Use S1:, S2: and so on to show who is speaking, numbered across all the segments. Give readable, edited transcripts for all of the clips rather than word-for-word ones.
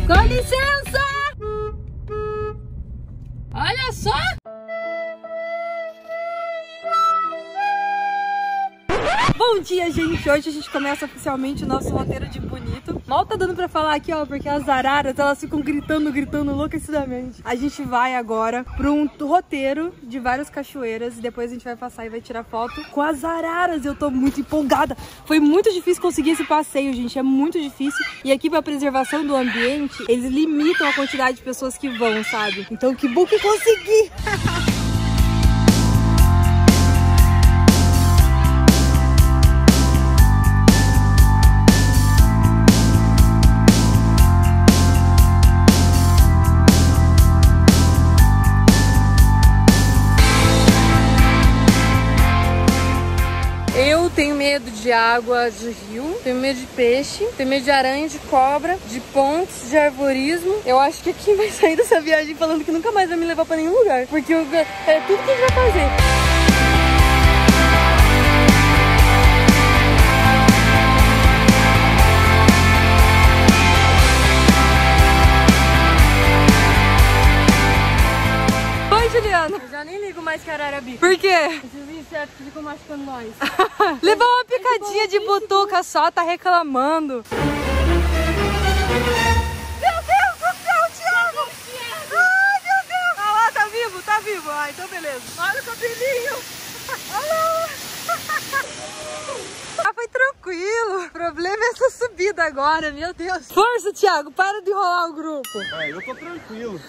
S1: Com licença! Olha só! Bom dia, gente! Hoje a gente começa oficialmente o nosso roteiro de bonito. Mal tá dando pra falar aqui, ó, porque as araras, elas ficam gritando enlouquecidamente. A gente vai agora pra um roteiro de várias cachoeiras e depois a gente vai passar e vai tirar foto com as araras. Eu tô muito empolgada. Foi muito difícil conseguir esse passeio, gente. É muito difícil. E aqui, pra preservação do ambiente, eles limitam a quantidade de pessoas que vão, sabe? Então, que bom que consegui! Eu tenho medo de água de rio, tenho medo de peixe, tenho medo de aranha, de cobra, de pontes, de arborismo. Eu acho que quem vai sair dessa viagem falando que nunca mais vai me levar pra nenhum lugar, porque é tudo que a gente vai fazer. Juliana, eu já nem ligo mais que ararabica. Por quê? Esses insetos que ficam machucando nós. Levou uma picadinha de butuca só, tá reclamando. Meu Deus do céu, Thiago! Ai, meu Deus! Ah lá, tá vivo, tá vivo. Ah, então beleza. Olha o cabelinho. Olha. Ah, foi tranquilo. O problema é essa subida agora, meu Deus. Força, Thiago, para de enrolar o grupo.
S2: Ah, eu tô tranquilo.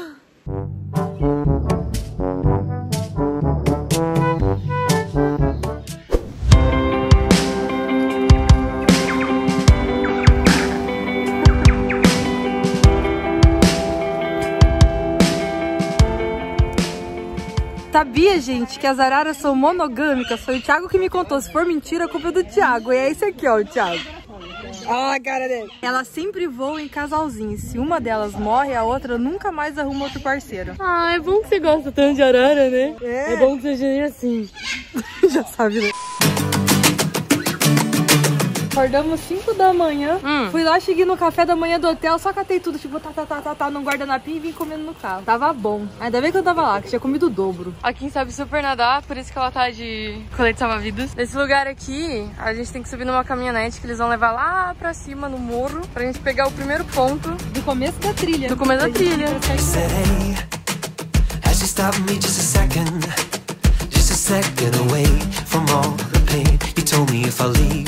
S1: Sabia, gente, que as araras são monogâmicas? Foi o Thiago que me contou. Se for mentira, a culpa é do Thiago. E é esse aqui, ó, o Thiago. Olha a cara dele. Elas sempre voam em casalzinhos. Se uma delas morre, a outra nunca mais arruma outro parceiro. Ah, é bom que você gosta tanto de arara, né? É bom que seja assim. Já sabe, né? Acordamos 5 da manhã, fui lá, cheguei no café da manhã do hotel, só catei tudo, tipo, tá, num guardanapinho e vim comendo no carro. Tava bom. Ainda bem que eu tava lá, que tinha comido o dobro. A Kim sabe super nadar, por isso que ela tá de colete salva-vidas. Nesse lugar aqui, a gente tem que subir numa caminhonete que eles vão levar lá pra cima, no morro, pra gente pegar o primeiro ponto. Do começo da trilha. Do começo da trilha. Second away from all the pain. You told me if I leave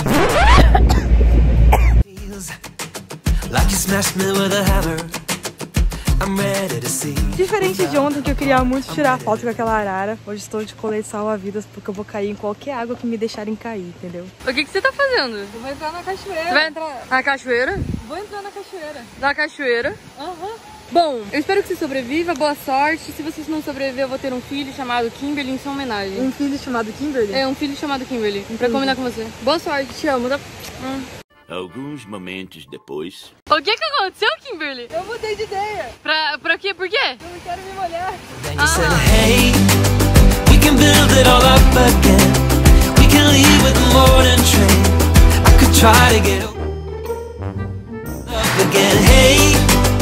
S1: feels like you smashed me with a hammer. I'm ready to see. Diferente de ontem que eu queria muito tirar foto com aquela arara, hoje estou de colete salva-vidas porque eu vou cair em qualquer água que me deixarem cair, entendeu? O que você tá fazendo? Eu vou entrar na cachoeira. Você vai entrar na cachoeira? Vou entrar na cachoeira. Na cachoeira? Aham. Bom, eu espero que você sobreviva, boa sorte. Se você não sobreviver, eu vou ter um filho chamado Kimberly em sua homenagem. Um filho chamado Kimberly? É, um filho chamado Kimberly, pra combinar com você. Boa sorte, te amo.
S3: Alguns momentos depois...
S1: O que aconteceu, Kimberly? Eu mudei de ideia. Pra quê? Por quê? Eu não quero me molhar. Hey, we can build it all up again. We can leave with the morning train. I could try to get up again. Hey.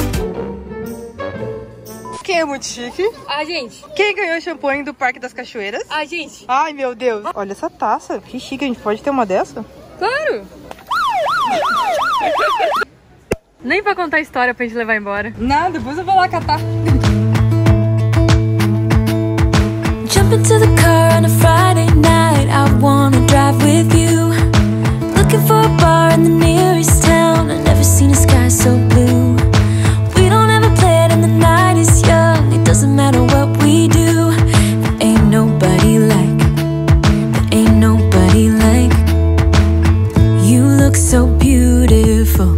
S1: Quem é muito chique? A gente. Quem ganhou o champanhe do Parque das Cachoeiras? A gente. Ai, meu Deus. Olha essa taça. Que chique, a gente pode ter uma dessa? Claro. Nem pra contar a história pra gente levar embora. Não, depois eu vou lá catar. Jump into the car on a Friday night. I wanna drive with you. Looking for a bar in the nearest town. I've never seen a sky so blue. We don't ever play it and the night is young. It doesn't matter what we do. There ain't nobody like. There ain't nobody like. You look so beautiful.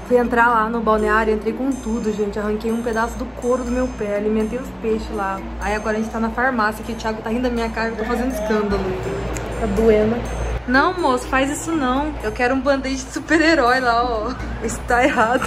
S1: Fui entrar lá no balneário, entrei com tudo, gente. Arranquei um pedaço do couro do meu pé, alimentei os peixes lá. Aí agora a gente tá na farmácia, que o Thiago tá rindo da minha cara, eu tô fazendo escândalo. Tá doendo. Não, moço, faz isso não. Eu quero um band-aid de super-herói lá, ó. Isso tá errado.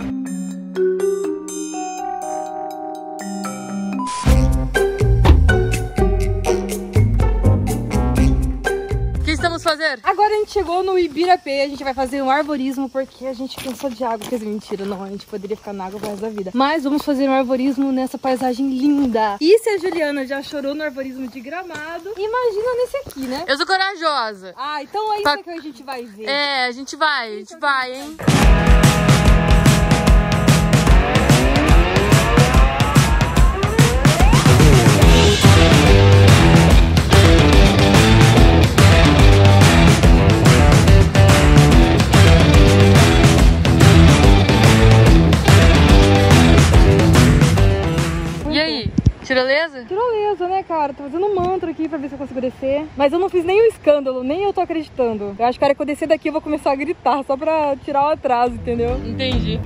S1: Fazer? Agora a gente chegou no Ibirapé, a gente vai fazer um arborismo porque a gente cansou de água. Quer dizer, mentira, não, a gente poderia ficar na água pro resto da vida. Mas vamos fazer um arborismo nessa paisagem linda. E se a Juliana já chorou no arborismo de Gramado, imagina nesse aqui, né?
S2: Eu sou corajosa.
S1: Ah, então é isso que a gente vai ver.
S2: É, a gente vai, hein? Tirolesa?
S1: Tirolesa, né, cara? Tô fazendo um mantra aqui pra ver se eu consigo descer. Mas eu não fiz nenhum escândalo, nem eu tô acreditando. Eu acho que a hora que eu descer daqui eu vou começar a gritar, só pra tirar o atraso, entendeu?
S2: Entendi.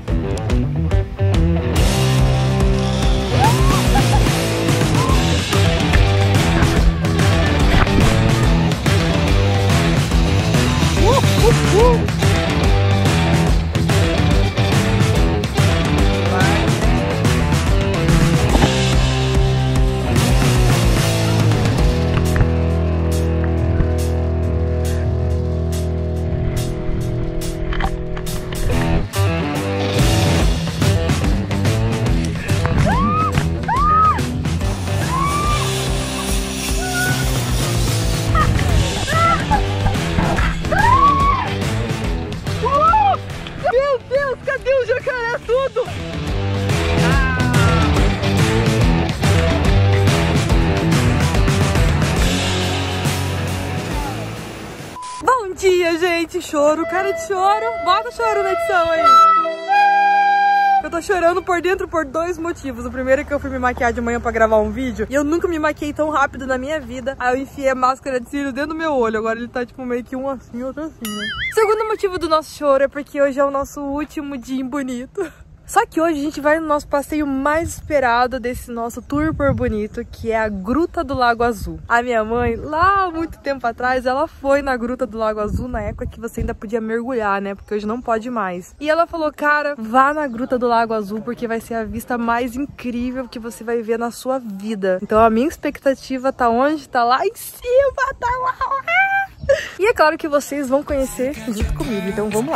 S1: Bom dia, gente. Choro, cara de choro. Bota o choro na edição aí. Eu tô chorando por dentro por dois motivos. O primeiro é que eu fui me maquiar de manhã pra gravar um vídeo e eu nunca me maquiei tão rápido na minha vida. Aí eu enfiei a máscara de cílio dentro do meu olho. Agora ele tá tipo meio que um assim, outro assim, né? Segundo motivo do nosso choro é porque hoje é o nosso último dia em Bonito. Só que hoje a gente vai no nosso passeio mais esperado desse nosso tour por Bonito, que é a Gruta do Lago Azul. A minha mãe, lá há muito tempo atrás, ela foi na Gruta do Lago Azul na época que você ainda podia mergulhar, né? Porque hoje não pode mais. E ela falou, cara, vá na Gruta do Lago Azul porque vai ser a vista mais incrível que você vai ver na sua vida. Então a minha expectativa tá onde? Tá lá em cima, tá lá. E é claro que vocês vão conhecer junto comigo, então vamos lá.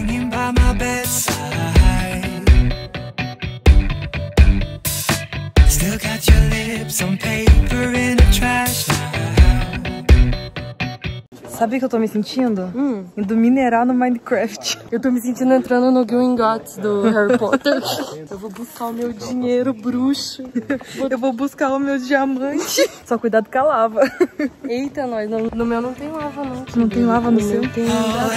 S1: Still got your lips on paper in a trash now. Sabe o que eu tô me sentindo? Indo minerar no Minecraft. Eu tô me sentindo entrando no Gringotts do Harry Potter. Eu vou buscar o meu dinheiro, bruxo. Eu vou buscar o meu diamante. Só cuidado com a lava. Eita, nós. No meu não tem lava, não. Não tem lava no seu? Tem.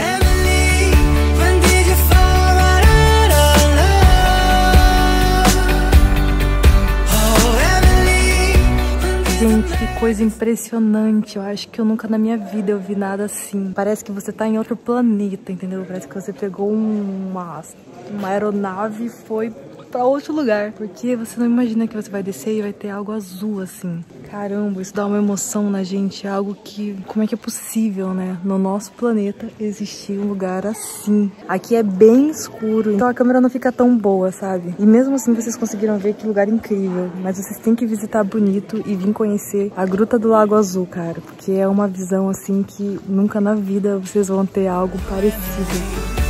S1: Gente, que coisa impressionante. Eu acho que eu nunca na minha vida eu vi nada assim. Parece que você tá em outro planeta, entendeu? Parece que você pegou uma aeronave e foi pra outro lugar. Porque você não imagina que você vai descer e vai ter algo azul assim. Caramba, isso dá uma emoção na gente. É algo que... Como é que é possível, né? No nosso planeta existir um lugar assim. Aqui é bem escuro, então a câmera não fica tão boa, sabe? E mesmo assim vocês conseguiram ver que lugar incrível. Mas vocês têm que visitar Bonito e vir conhecer a Gruta do Lago Azul, cara. Porque é uma visão assim que nunca na vida vocês vão ter algo parecido.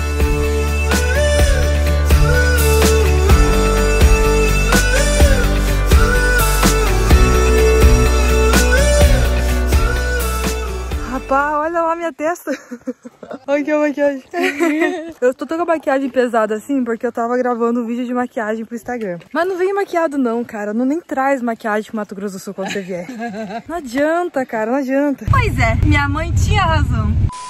S1: Olha lá minha testa. Olha aqui a maquiagem. Eu tô com a maquiagem pesada assim porque eu tava gravando um vídeo de maquiagem pro Instagram. Mas não vem maquiado não, cara. Não nem traz maquiagem pro Mato Grosso do Sul quando você vier. Não adianta, cara, não adianta. Pois é, minha mãe tinha razão.